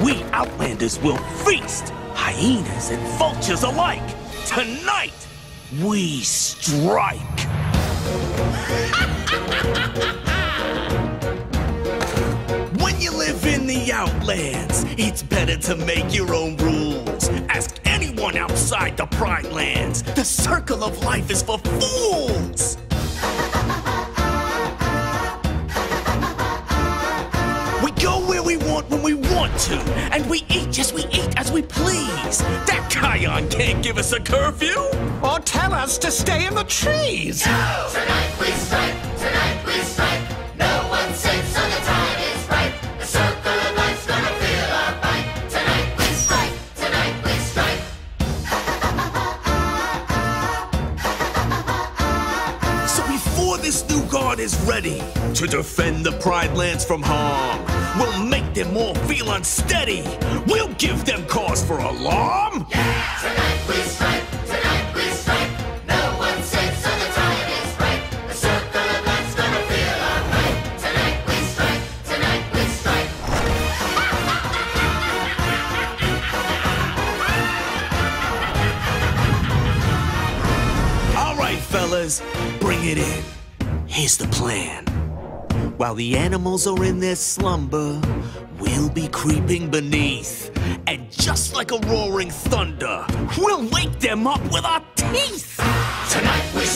we Outlanders will feast, hyenas and vultures alike. Tonight, we strike. When you live in the Outlands, it's better to make your own rules. Ask anyone outside the Pride Lands. The circle of life is for fools. We go where we want when we want to, and we eat, yes, we eat as we please. That Kion can't give us a curfew. Or tell us to stay in the trees. No! Tonight we strike, tonight we strike. No one's safe, so the time is right. The circle of life's gonna feel our bite. Tonight we strike, tonight we strike. So before this new guard is ready to defend the Pride Lands from harm, we'll make them all feel unsteady. We'll give them cause for alarm. Yeah! Tonight we strike, tonight we strike. No one's safe, so the time is right. The circle of life's gonna feel our bite. Tonight we strike, tonight we strike. All right, fellas, bring it in. Here's the plan. While the animals are in their slumber, we'll be creeping beneath. And just like a roaring thunder, we'll wake them up with our teeth. Tonight we